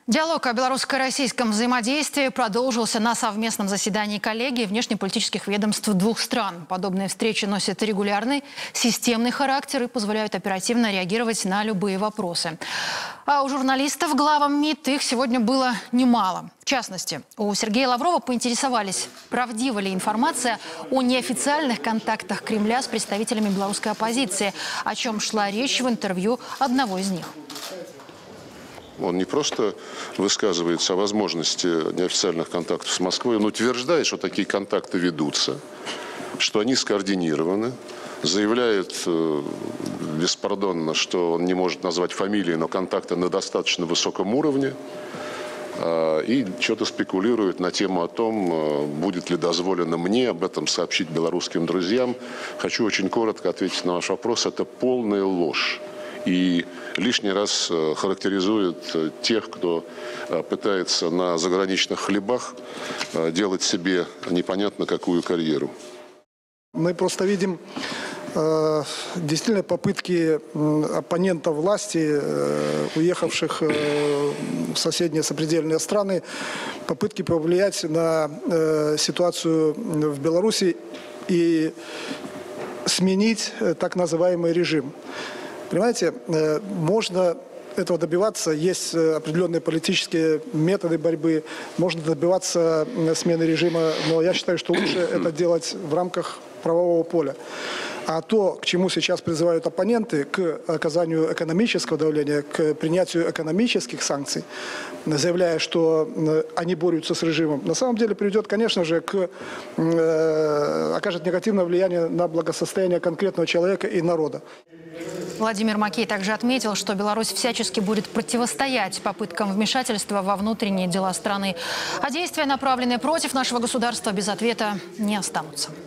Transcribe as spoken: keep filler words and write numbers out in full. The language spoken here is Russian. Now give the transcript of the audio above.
Диалог о белорусско-российском взаимодействии продолжился на совместном заседании коллегии внешнеполитических ведомств двух стран. Подобные встречи носят регулярный, системный характер и позволяют оперативно реагировать на любые вопросы. А у журналистов главам МИД их сегодня было немало. В частности, у Сергея Лаврова поинтересовались, правдива ли информация о неофициальных контактах Кремля с представителями белорусской оппозиции, о чем шла речь в интервью одного из них. Он не просто высказывается о возможности неофициальных контактов с Москвой, он утверждает, что такие контакты ведутся, что они скоординированы, заявляет э, беспардонно, что он не может назвать фамилии, но контакты на достаточно высоком уровне, э, и что-то спекулирует на тему о том, э, будет ли дозволено мне об этом сообщить белорусским друзьям. Хочу очень коротко ответить на ваш вопрос. Это полная ложь. И лишний раз характеризует тех, кто пытается на заграничных хлебах делать себе непонятно какую карьеру. Мы просто видим э, действительно попытки оппонентов власти, э, уехавших э, в соседние сопредельные страны, попытки повлиять на э, ситуацию в Беларуси и сменить э, так называемый режим. Понимаете, можно этого добиваться, есть определенные политические методы борьбы, можно добиваться смены режима, но я считаю, что лучше это делать в рамках правового поля. А то, к чему сейчас призывают оппоненты, к оказанию экономического давления, к принятию экономических санкций, заявляя, что они борются с режимом, на самом деле приведет, конечно же, к э, окажет негативное влияние на благосостояние конкретного человека и народа. Владимир Макей также отметил, что Беларусь всячески будет противостоять попыткам вмешательства во внутренние дела страны, а действия, направленные против нашего государства, без ответа не останутся.